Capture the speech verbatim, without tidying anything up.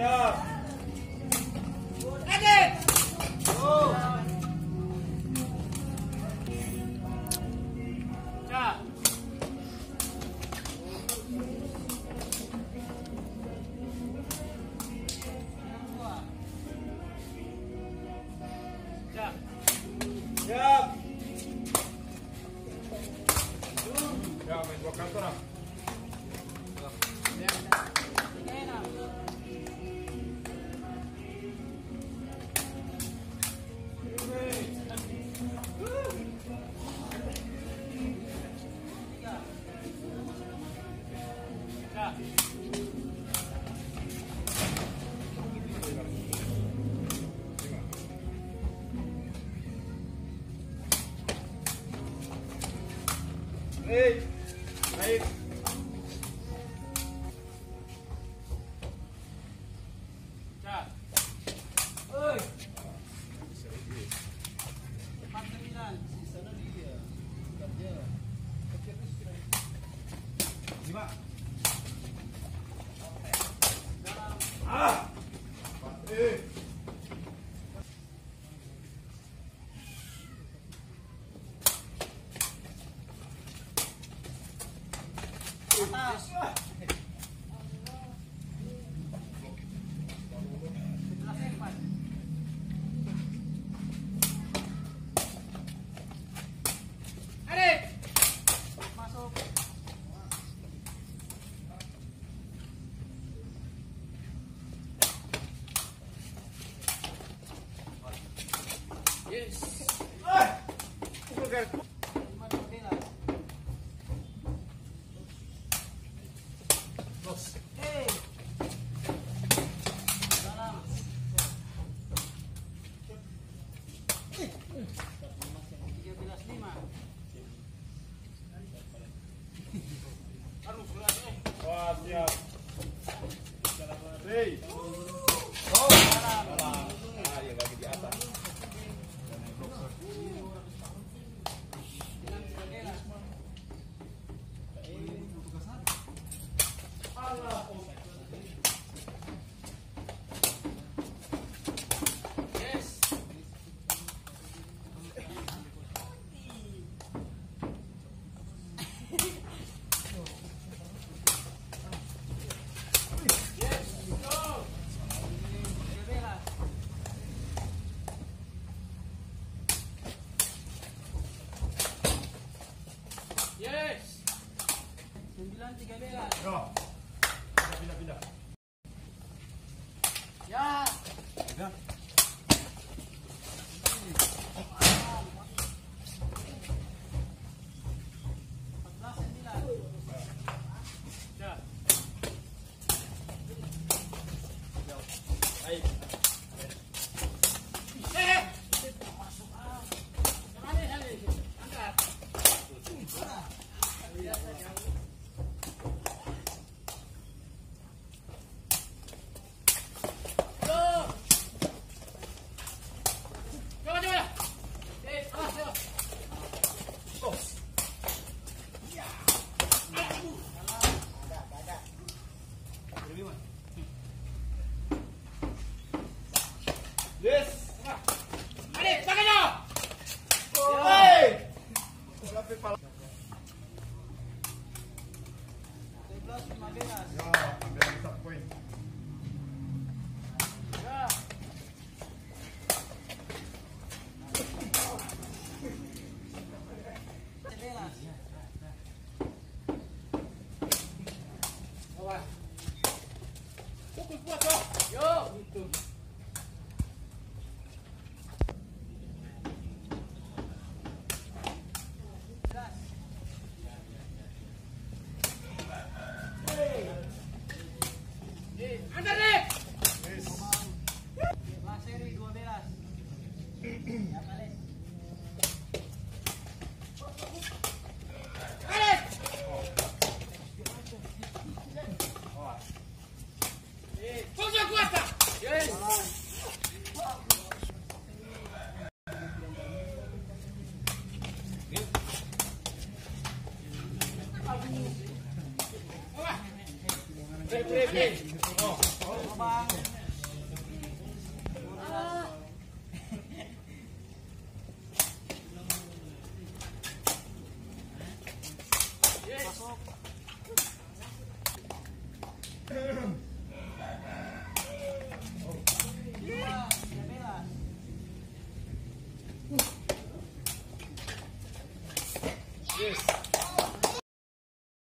Siap. Lanjut. Oh. Siap. Siap. Siap. Ya, main dua kantor ah. Hei, naik. Siap. Oi. Empat sembilan. Sisa dia. Kerja. Kerja terus kira. Lima. Dalam. Ah. Eh. Atas. Adik. Masuk. Yes. Ah. Bukan. Hey. Dalam. Tiga belas lima. Aduh, berat eh. Wah, siap. Hei. Oh, dalam. Ah, ya lagi di atas. Yes. Sembilan tiga belas. Yo. Pindah, pindah. Ya. Ya. Empat belas sembilan. Ya. Baik. Eh. Masuk ah. Kemana sini? Angkat. Yes. Adik, tangannya. Hei. Bola pipal. sebelas lima belas. Ya, ambil satu poin. Ya. sebelas. Awas. Pukul kuat, yo. Yo, itu. Antar deh. Yes. Lah seri dua belas. Ya balik. Balik. Fokus kuat, Pak. Yes. Break, break, break.